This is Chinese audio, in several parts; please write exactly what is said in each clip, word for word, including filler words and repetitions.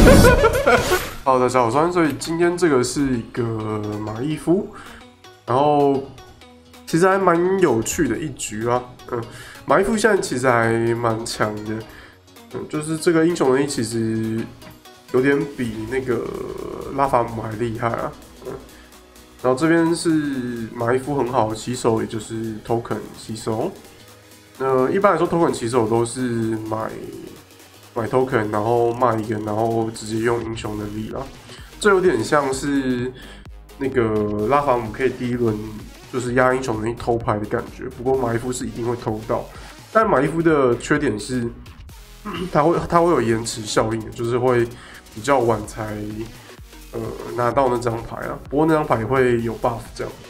好的，大家好，我是安，所以今天这个是一个马伊夫，然后其实还蛮有趣的一局啊。嗯，马伊夫现在其实还蛮强的，嗯，就是这个英雄能力其实有点比那个拉法姆还厉害啊。嗯，然后这边是马伊夫很好的骑手，也就是 token 骑手。那一般来说 ，token 骑手都是买买 token， 然后卖一个，然后直接用英雄能力啦。这有点像是那个拉法姆可以第一轮就是压英雄能力偷牌的感觉。不过马伊夫是一定会偷到，但马伊夫的缺点是，它会它会有延迟效应，就是会比较晚才呃拿到那张牌啊。不过那张牌会有 buff 这样。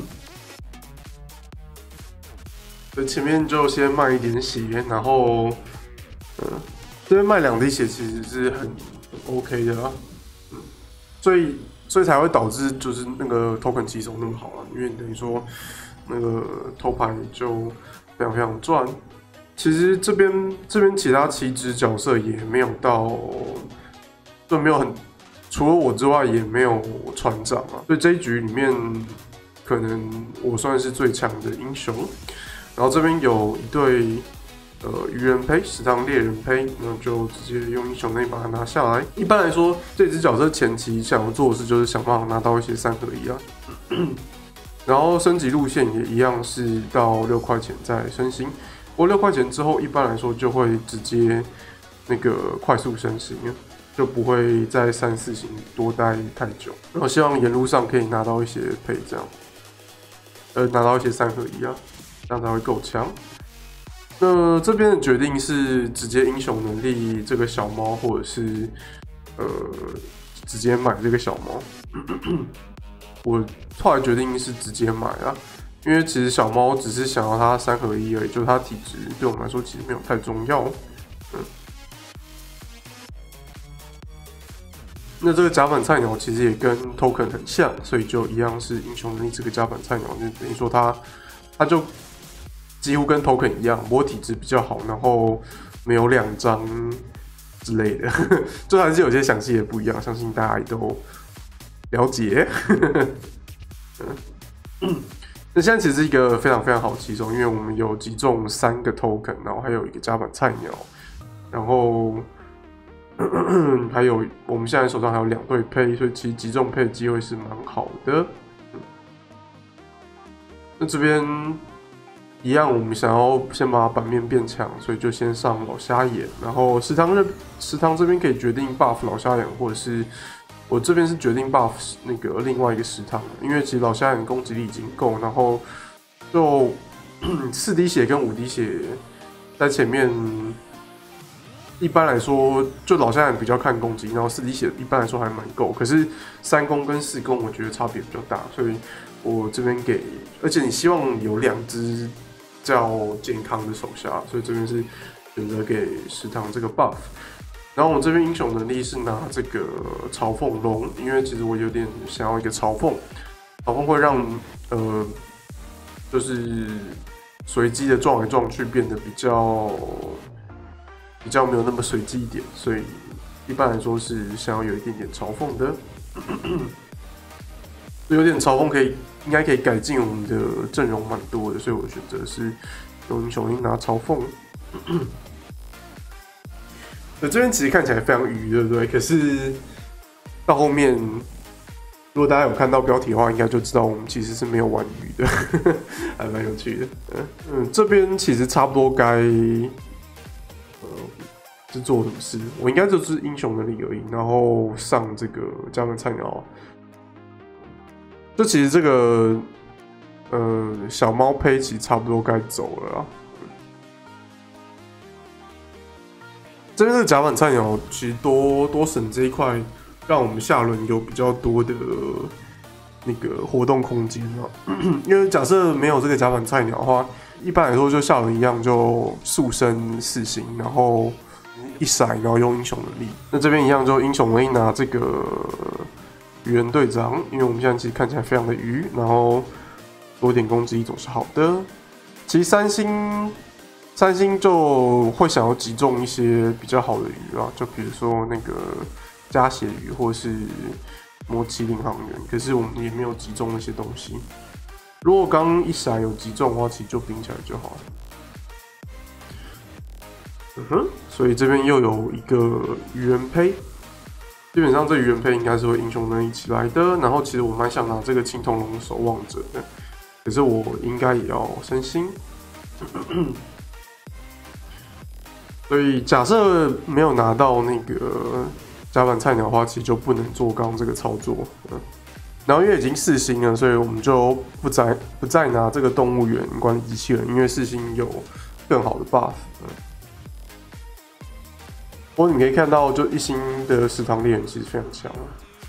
所以前面就先卖一点血，然后，呃，这边卖两滴血其实是很很 OK 的啦，嗯，所以所以才会导致就是那个 token 骑手那么好啊，因为等于说那个偷牌就非常非常赚。其实这边这边其他棋子角色也没有到，就没有很，除了我之外也没有船长啊，所以这一局里面可能我算是最强的英雄。然后这边有一对呃鱼人胚，十趟猎人胚，那就直接用英雄能力把它拿下来。一般来说，这只角色前期想要做的事就是想办法拿到一些三合一啊。然后升级路线也一样是到六块钱再升星，不过六块钱之后一般来说就会直接那个快速升星，就不会在三四星多待太久。然后希望沿路上可以拿到一些配这样，呃拿到一些三合一啊。这样才会够强。那这边的决定是直接英雄能力这个小猫，或者是呃直接买这个小猫。我后来决定是直接买啊，因为其实小猫只是想要它三合一而已，就是它体质对我们来说其实没有太重要。嗯，那这个甲板菜鸟其实也跟 token 很像，所以就一样是英雄能力这个甲板菜鸟，就等于说它它就。几乎跟 token 一样，不过体质比较好，然后没有两张之类的，就还是有些详细的不一样，相信大家也都了解。那现在其实是一个非常非常好的骑手，因为我们有击中三个 token， 然后还有一个甲板菜鸟，然后还有我们现在手上还有两对配，所以其实击中配的机会是蛮好的。那这边。一样，我们想要先把版面变强，所以就先上老虾眼，然后食堂这食堂这边可以决定 buff 老虾眼，或者是我这边是决定 buff 那个另外一个食堂，因为其实老虾眼攻击力已经够，然后就四滴血跟五滴血在前面，一般来说就老虾眼比较看攻击，然后四滴血一般来说还蛮够，可是三攻跟四攻我觉得差别比较大，所以我这边给，而且你希望有两只。较健康的手下，所以这边是选择给食堂这个 buff。然后我这边英雄能力是拿这个嘲讽龙，因为其实我有点想要一个嘲讽，嘲讽会让呃就是随机的撞来撞去变得比较比较没有那么随机一点，所以一般来说是想要有一点点嘲讽的。有点嘲讽可以，应该可以改进我们的阵容蛮多的，所以我选择是用英雄能力拿嘲讽。那这边其实看起来非常愚，对不对？可是到后面，如果大家有看到标题的话，应该就知道我们其实是没有玩鱼的，还蛮有趣的。嗯嗯，这边其实差不多该呃是做什么事？我应该就是英雄能力而已，然后上这个加盟菜鸟。就其实这个，呃，小猫胚其实差不多该走了啊。这边的甲板菜鸟其实多多省这一块，让我们下轮有比较多的那个活动空间啊。因为假设没有这个甲板菜鸟的话，一般来说就下轮一样就速升四星，然后一骰，然后用英雄能力。那这边一样就英雄能力拿这个。鱼人队长，因为我们现在其实看起来非常的鱼，然后多点攻击力总是好的。其实三星三星就会想要击中一些比较好的鱼啊，就比如说那个加血鱼或是魔麒麟航员，可是我们也没有击中那些东西。如果刚刚一骰有击中的话，其实就冰起来就好了。嗯哼，所以这边又有一个鱼人胚，基本上这鱼人胚应该是会英雄能力起来的。然后其实我蛮想拿这个青铜龙守望者的，可是我应该也要升星。所以假设没有拿到那个甲板菜鸟的话，其实就不能做刚刚这个操作。嗯，然后因为已经四星了，所以我们就不再不再拿这个动物园管理机器人，因为四星有更好的 buff。嗯，不过你可以看到，就一星的食堂猎人其实非常强啊。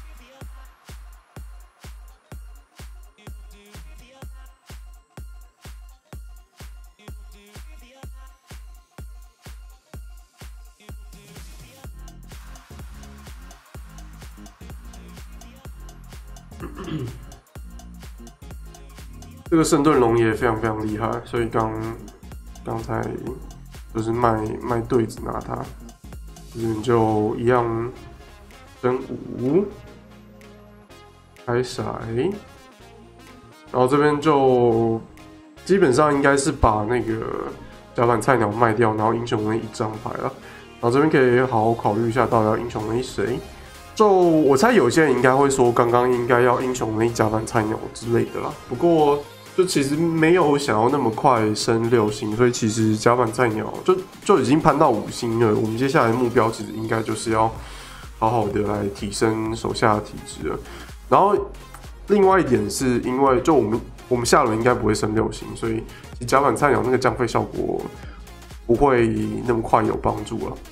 这个圣盾龙也非常非常厉害，所以刚刚才就是卖卖对子拿它，这边就一样升五，开骰，然后这边就基本上应该是把那个甲板菜鸟卖掉，然后英雄能力一张牌了，然后这边可以好好考虑一下到底要英雄能力谁。就我猜有些人应该会说，刚刚应该要英雄能力甲板菜鸟之类的啦。不过就其实没有想要那么快升六星，所以其实甲板菜鸟就就已经攀到五星了。我们接下来的目标其实应该就是要好好的来提升手下的体质了。然后另外一点是因为就我们我们下轮应该不会升六星，所以甲板菜鸟那个降费效果不会那么快有帮助了。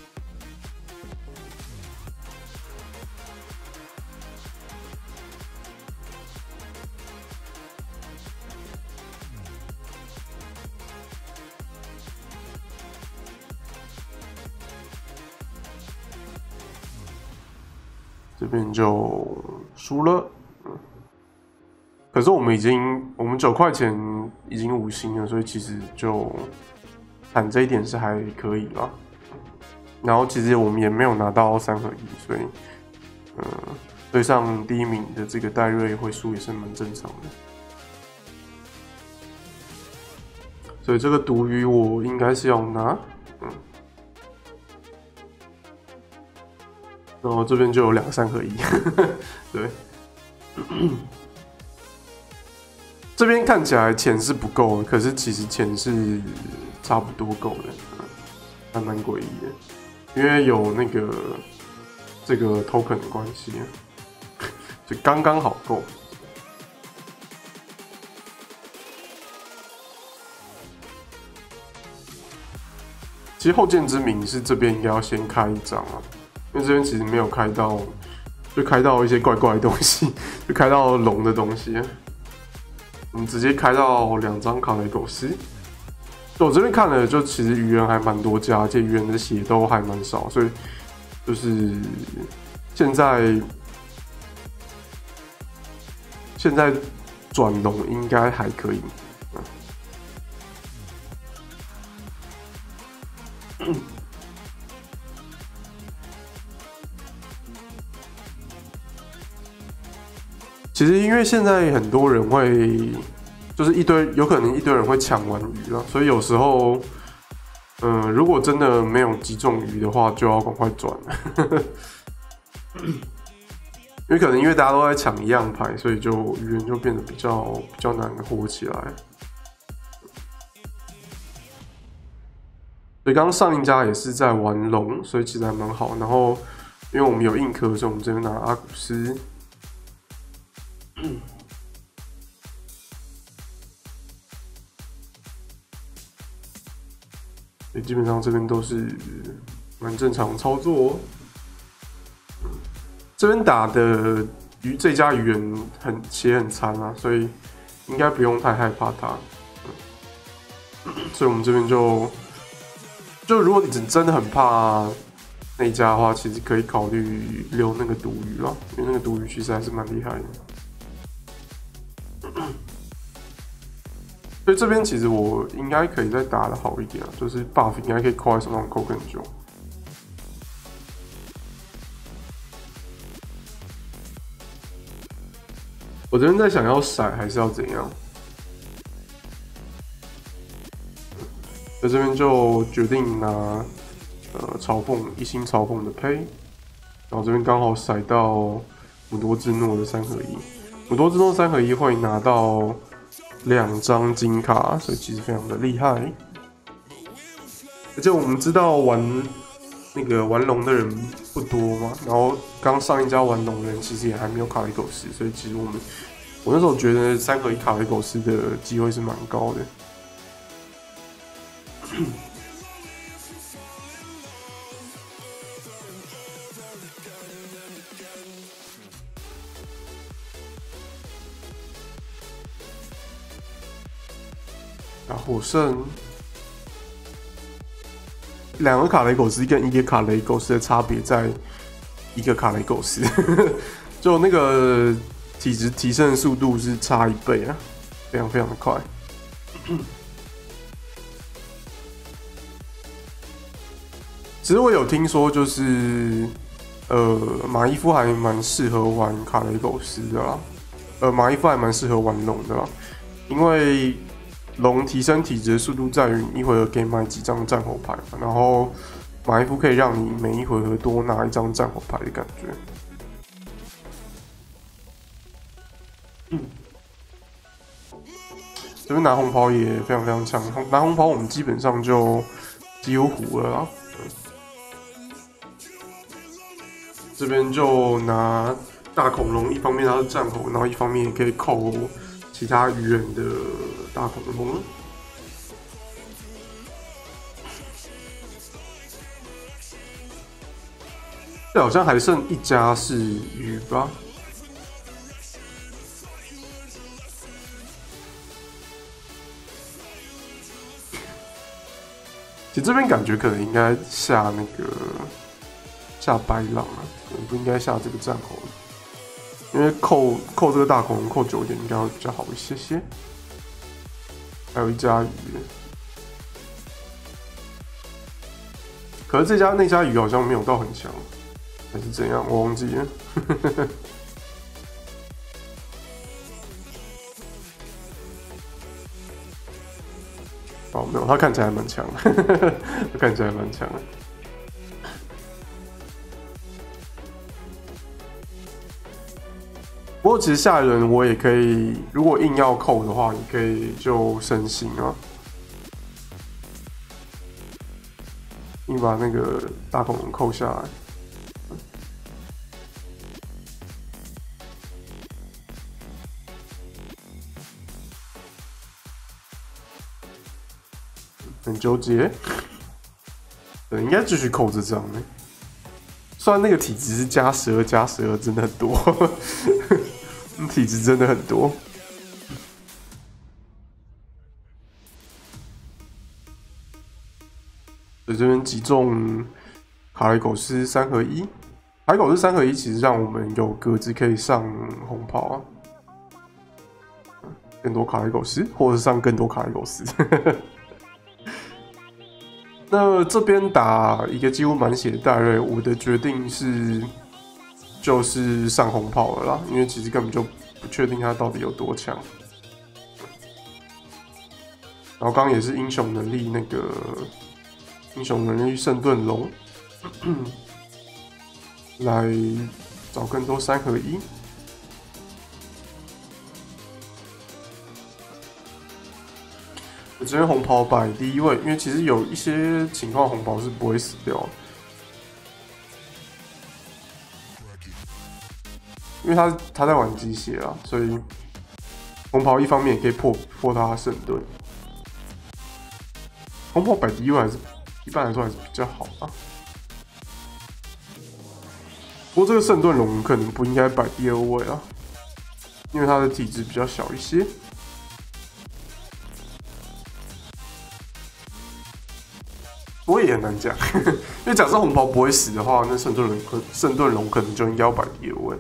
这边就输了，嗯，可是我们已经我们九块钱已经五星了，所以其实就砍这一点是还可以啦。然后其实我们也没有拿到三合一，所以嗯，对上第一名的这个戴瑞会输也是蛮正常的。所以这个毒鱼我应该是要拿，嗯。然后这边就有两个三合一，对，这边看起来钱是不够的，可是其实钱是差不多够的，还蛮诡异的，因为有那个这个 token 的关系，就刚刚好够。其实后见之明是这边应该要先开一张啊。因为这边其实没有开到，就开到一些怪怪的东西，就开到龙的东西。我们直接开到两张卡雷狗斯。我这边看了，就其实鱼人还蛮多家，而且鱼人的血都还蛮少，所以就是现在现在转龙应该还可以。嗯其实因为现在很多人会，就是一堆有可能一堆人会抢完鱼了，所以有时候，嗯、呃，如果真的没有击中鱼的话，就要赶快转了。因为可能因为大家都在抢一样牌，所以就鱼人就变得比较比较难活起来。所以刚刚上一家也是在玩龙，所以其实还蛮好。然后因为我们有硬壳，所以我们这边拿阿古斯。所以基本上这边都是蛮正常操作哦。这边打的鱼这家鱼人很血很残啊，所以应该不用太害怕他。所以我们这边就就如果你真的很怕那一家的话，其实可以考虑留那个毒鱼啦，因为那个毒鱼其实还是蛮厉害的。所以这边其实我应该可以再打得好一点啊，就是 buff 应该可以扣在手上扣更久。 我这边在想要甩还是要怎样，在这边就决定拿呃嘲讽一星嘲讽的胚，然后这边刚好甩到姆多之诺的三合一，姆多之诺三合一会拿到两张金卡，所以其实非常的厉害。而且我们知道玩那个玩龙的人不多嘛，然后刚上一家玩龙的人其实也还没有卡雷狗斯，所以其实我们我那时候觉得三合一卡雷狗斯的机会是蛮高的。啊，火圣。两个卡雷狗斯跟一个卡雷狗斯的差别在一个卡雷狗斯，就那个体质提升的速度是差一倍啊，非常非常的快。其实我有听说，就是呃马伊夫还蛮适合玩卡雷狗斯的啦，呃马伊夫还蛮适合玩龙的啦，因为龙提升体质的速度在于你一回合可以买几张战火牌，然后马伊夫可以让你每一回合多拿一张战火牌的感觉。嗯，这边拿红袍也非常非常强，拿红袍我们基本上就几乎胡了啦。这边就拿大恐龙，一方面它是战火，然后一方面也可以扣其他鱼人的大恐龙。这好像还剩一家是鱼吧？其实这边感觉可能应该下那个下白狼啊，可能不应该下这个战猴，因为扣扣这个大恐龙扣久一点应该会比较好一些些。还有一家鱼，可是这家那家鱼好像没有到很强，还是怎样？我忘记了。哦，没有，他看起来蛮强，他看起来蛮强的。不过其实下一轮我也可以，如果硬要扣的话，你可以就升星啊，你把那个大恐龙扣下来。很纠结，对，应该继续扣这张呢。虽然那个体质是加十二加十二，真的很多，体质真的很多。所以这边击中卡雷狗斯三合一，卡雷狗斯三合一其实让我们有格子可以上红袍啊，更多卡雷狗斯，或者是上更多卡雷狗斯。那这边打一个几乎满血的戴瑞，我的决定是就是上红炮了啦，因为其实根本就不确定他到底有多强。然后刚刚也是英雄能力那个英雄能力圣盾龙，来找更多三合一。我这边红袍摆第一位，因为其实有一些情况红袍是不会死掉的，因为他他在玩机械啊，所以红袍一方面也可以破破他的圣盾。红袍摆第一位还是一般来说还是比较好啊。不过这个圣盾龙可能不应该摆第二位啊，因为他的体质比较小一些。我也很难讲，因为假设红袍不会死的话，那圣盾龙可圣盾龙可能就应该要摆第二位。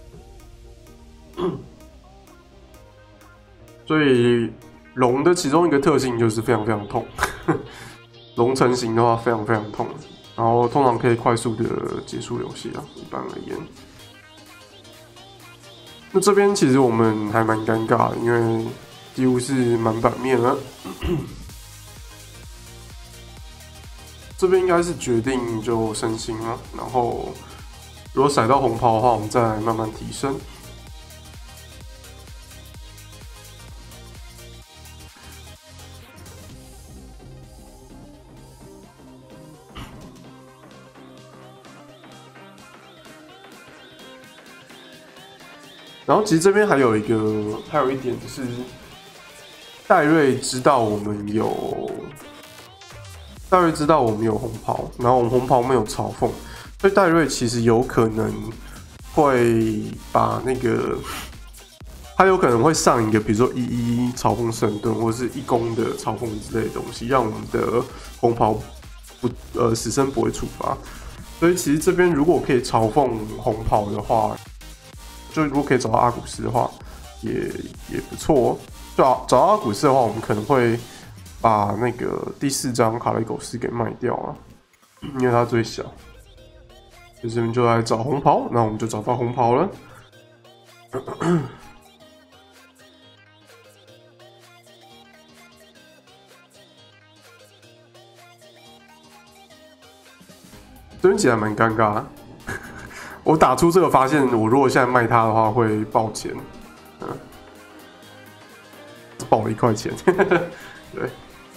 所以龙的其中一个特性就是非常非常痛，龙成型的话非常非常痛，然后通常可以快速的结束游戏啊，一般而言。 那这边其实我们还蛮尴尬的，因为几乎是满版面了。这边应该是决定就升星了，然后如果甩到红袍的话，我们再来慢慢提升。然后其实这边还有一个，还有一点就是，戴瑞知道我们有，戴瑞知道我们有红袍，然后我们红袍没有嘲讽，所以戴瑞其实有可能会把那个，他有可能会上一个，比如说一一嘲讽神盾，或者是一攻的嘲讽之类的东西，让我们的红袍不呃死生不会触发。所以其实这边如果可以嘲讽红袍的话，就如果可以找到阿古斯的话，也也不错哦。就找到阿古斯的话，我们可能会把那个第四张卡雷狗斯给卖掉啊，因为它最小。所以这边就来找红袍，那我们就找到红袍了。这边其实还蛮尴尬的。我打出这个发现，我如果现在卖它的话会爆钱，嗯，爆了一块钱，对。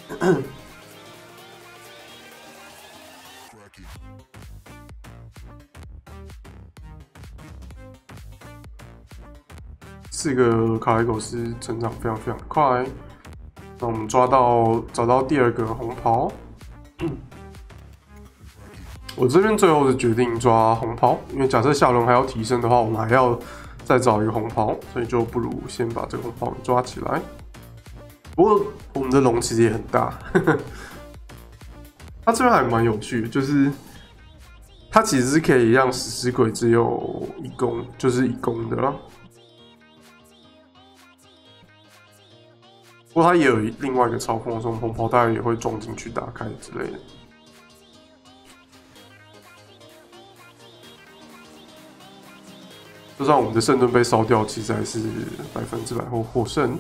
四个卡莱狗斯成长非常非常快，那我们抓到找到第二个红袍。我这边最后是决定抓红袍，因为假设下轮还要提升的话，我们还要再找一个红袍，所以就不如先把这个红袍抓起来。不过我们的龙其实也很大，呵呵，它这边还蛮有趣的，就是它其实是可以让食尸鬼只有一攻，就是一攻的啦。不过它也有另外一个嘲讽，说红袍大概也会撞进去打开之类的。就算我们的圣盾被烧掉，其实还是百分之百获获胜。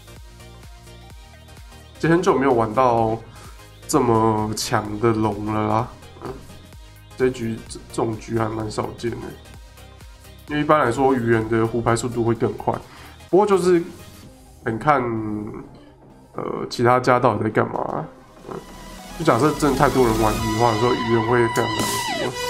其实很久没有玩到这么强的龙了啦，嗯，这局这这种局还蛮少见的。因为一般来说，鱼人的胡牌速度会更快，不过就是很看呃其他家到底在干嘛。嗯，就假设真的太多人玩鱼的话，有时候鱼人会非常难敌。